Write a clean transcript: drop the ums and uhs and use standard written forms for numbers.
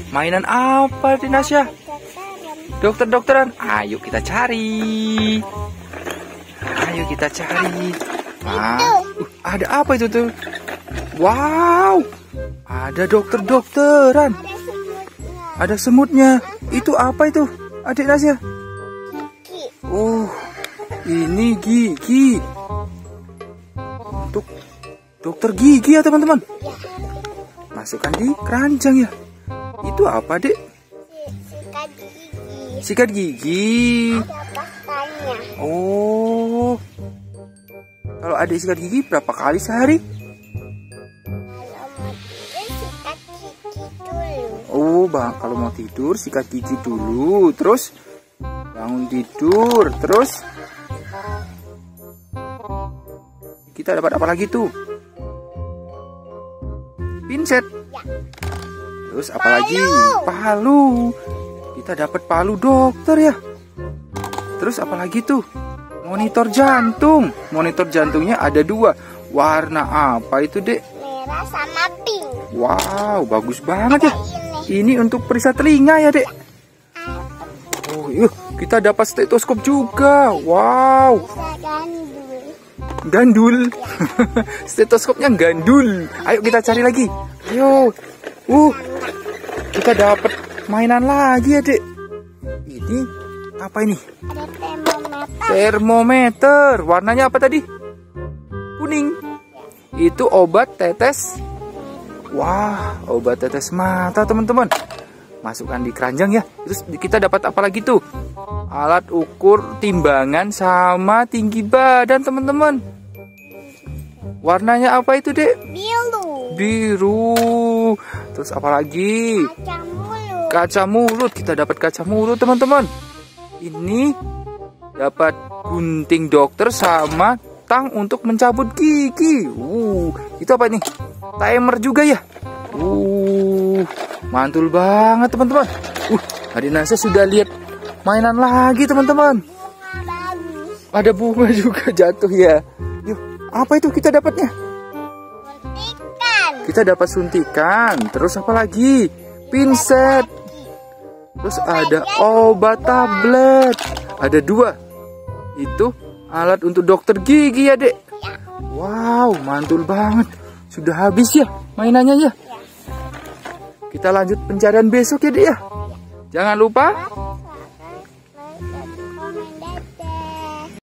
Mainan apa, Dinasya? Dokter-dokteran. Ayo kita cari. Ayo kita cari. Ada apa itu tuh? Wow, ada dokter-dokteran. Ada semutnya. Itu apa itu, Adik Nasya? Oh, ini gigi. Untuk dokter gigi ya teman-teman. Masukkan di keranjang ya. Itu apa, Dek? Sikat gigi. Oh, kalau Adik sikat gigi berapa kali sehari? Oh, bang, kalau mau tidur sikat gigi dulu, terus bangun tidur, terus kita dapat apa lagi tuh? Pinset. Terus apa lagi? Palu. Kita dapat palu dokter ya. Terus apa lagi tuh? Monitor jantung. Monitor jantungnya ada 2. Warna apa itu, Dek? Merah sama pink. Wow, bagus banget ya. Ini untuk periksa telinga ya, Dek. Oh, yuk, kita dapat stetoskop juga. Wow. Gandul. Stetoskopnya gandul. Ayo kita cari lagi. Ayo. Kita dapat mainan lagi ya, Dek. Ini apa ini? Ada termometer. Termometer. Warnanya apa tadi? Kuning. Itu obat tetes. Wah, obat tetes mata, teman-teman. Masukkan di keranjang ya. Terus kita dapat apa lagi tuh? Alat ukur timbangan sama tinggi badan, teman-teman. Warnanya apa itu, Dek? Biru. Biru. Terus apa lagi? Kaca mulut. Kaca mulut. Kita dapat kaca mulut, teman-teman. Ini dapat gunting dokter sama tang untuk mencabut gigi. Itu apa nih? Timer juga ya. Mantul banget, teman-teman. Adik Nasya sudah lihat mainan lagi, teman-teman. Ada bunga juga jatuh ya. Yuk, apa itu kita dapatnya? Suntikan. Kita dapat suntikan. Terus apa lagi? Pinset. Terus ada obat tablet. Ada 2. Itu alat untuk dokter gigi ya, Dek. Wow, mantul banget. Sudah habis ya mainannya ya. Kita lanjut pencarian besok ya, Dek ya. Jangan lupa